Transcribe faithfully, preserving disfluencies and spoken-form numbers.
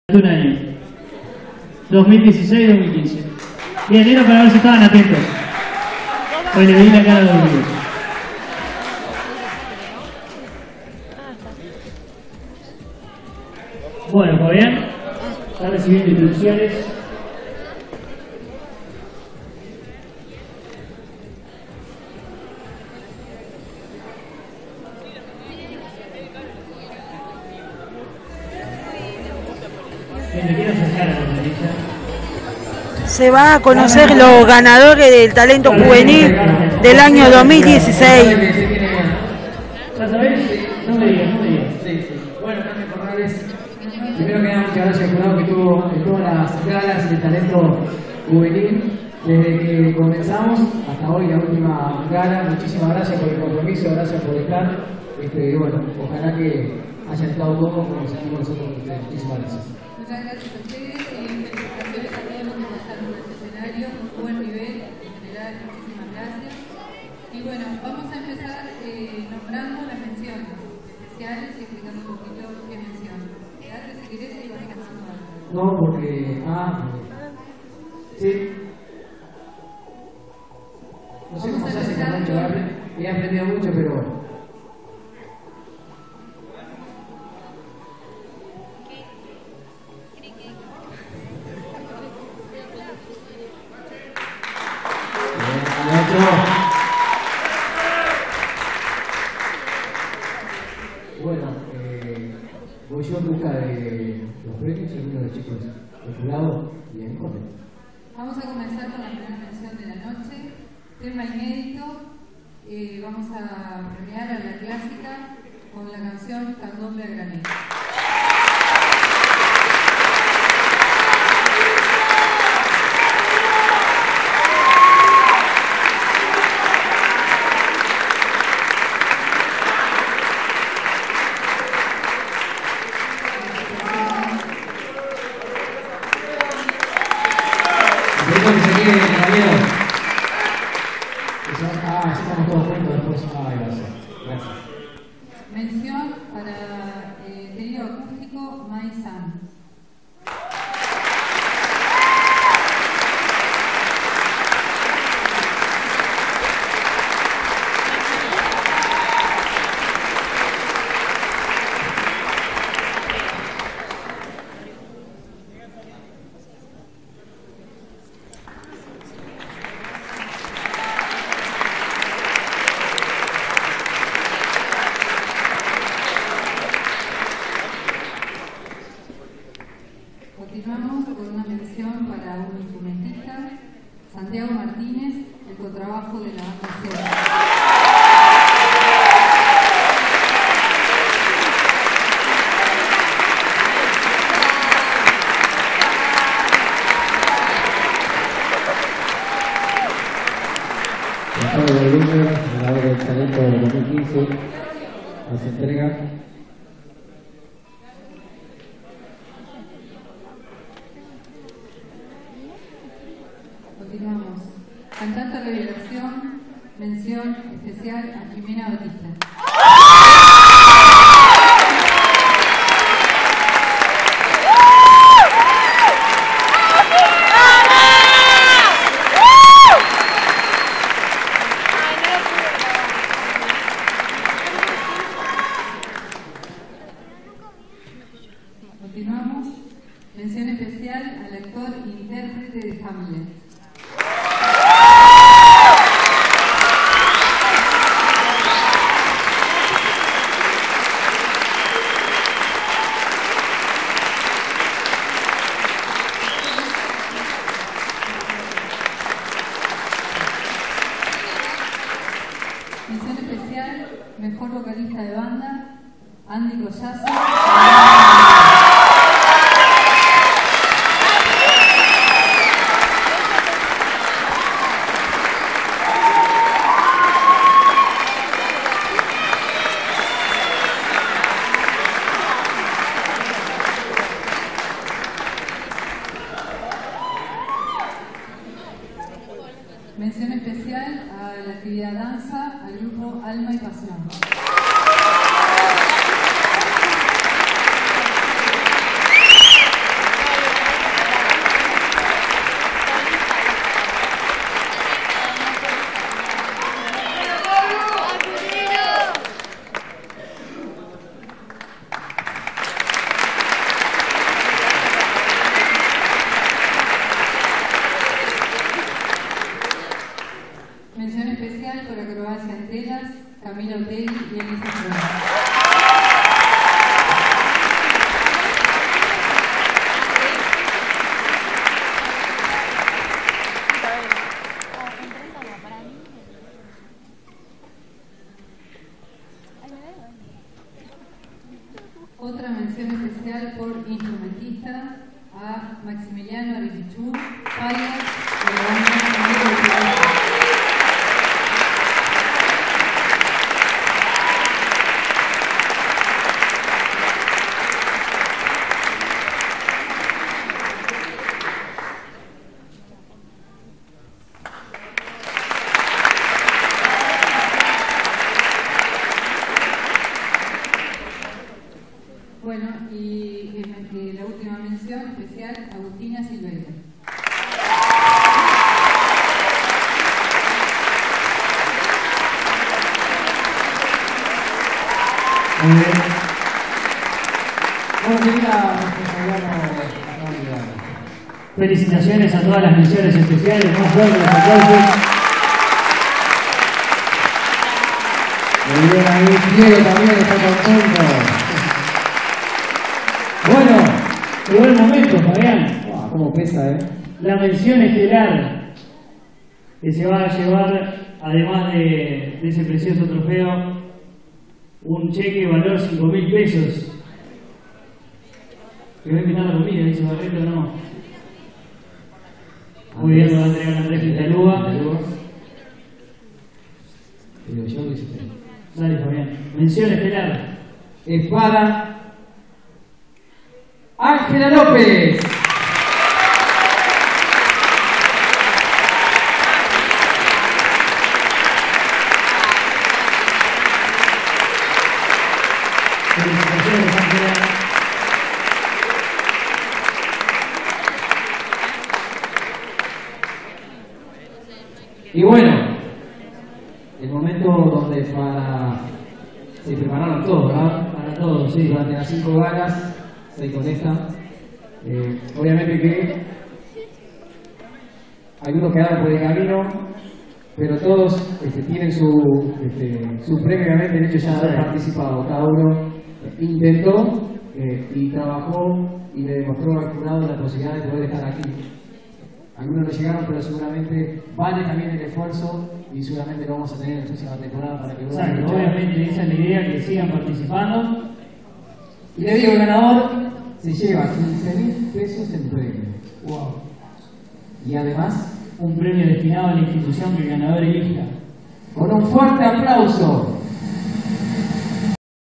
Un año. dos mil dieciséis dos mil quince. Bien, era para ver si estaban atentos. Hoy le vi la cara a los amigos. Bueno, pues bien. Está recibiendo instrucciones. Se va a conocer los ganadores del talento juvenil del año dos mil dieciséis. ¿Ya sabés? No me digas, no me digas. Sí, sí. Bueno, Carmen Corrales, primero que nada, muchas gracias al jurado que estuvo en todas las galas del talento juvenil desde que comenzamos hasta hoy, la última gala. Muchísimas gracias por el compromiso, gracias por estar. Este, y bueno, ojalá que hayan estado cómodos como nos sentimos nosotros con ustedes. Muchísimas gracias. Muchas gracias a ustedes y felicitaciones a todos los que pasaron por este escenario, muy buen nivel en general, muchísimas gracias. Y bueno, vamos a empezar eh, nombrando las menciones especiales y explicando un poquito qué menciones. Quédate si querés y vas pasando algo. No, porque... Ah, sí. No sé cómo se hace con mucho, he aprendido mucho, pero... Bueno, eh, voy yo en busca de los premios, algunos de los chicos del jurado y en corte. Vamos a comenzar con la primera mención de la noche, tema inédito. Eh, vamos a premiar a la clásica con la canción Candombe a Granel. Mención para eh, trío acústico Mai-san. Continuamos con una mención para un instrumentista, Santiago Martínez, el contrabajo de la banda Seba. Gonzalo Berlúñez, ganador del talento del dos mil quince, nos entrega Continuamos. Cantante revelación, mención especial a Jimena Batista. Continuamos. Mención especial al actor e intérprete de Hamlet. Mención especial, mejor vocalista de banda, Andy Collazo. Mención especial a la actividad danza, al grupo Alma y Pasión. Conquista, a Maximiliano Aristichú, Payas, de la banda Bueno, y eh, la última mención especial, Agustina Silveira. Muy bien. Bueno, querida responsabilidad no olvidar. Felicitaciones a todas las menciones especiales, más fuertes los aplausos. Muy bien, ahí Diego también está contento. Bueno, llegó el momento, Fabián. Wow, cómo pesa, ¿eh? La mención estelar que se va a llevar, además de, de ese precioso trofeo, un cheque de valor cinco mil pesos. Que voy a invitar la comida, dice Barreto, no. Muy bien, lo va a entregar Andrés Quintalúa. Pero yo lo hice. Dale, Fabián. Mención estelar. Es para Ángela López. Felicitaciones, Ángela. Y bueno, el momento donde para... se prepararon todos, ¿verdad? Para todos, sí. Durante las cinco galas se conecta. Eh, obviamente que algunos quedaron por el camino, pero todos este, tienen su, este, su premio, obviamente, el hecho ya de haber participado. Cada uno intentó eh, y trabajó y le demostró al jurado la posibilidad de poder estar aquí. Algunos no llegaron, pero seguramente vale también el esfuerzo y seguramente lo vamos a tener en la próxima temporada para que puedan Exacto, luchar. obviamente esa es la idea, que sigan participando. Y le digo, el ganador se lleva quince mil pesos en premio. Wow. Y además, Un premio destinado a la institución que el ganador elija. con un fuerte aplauso,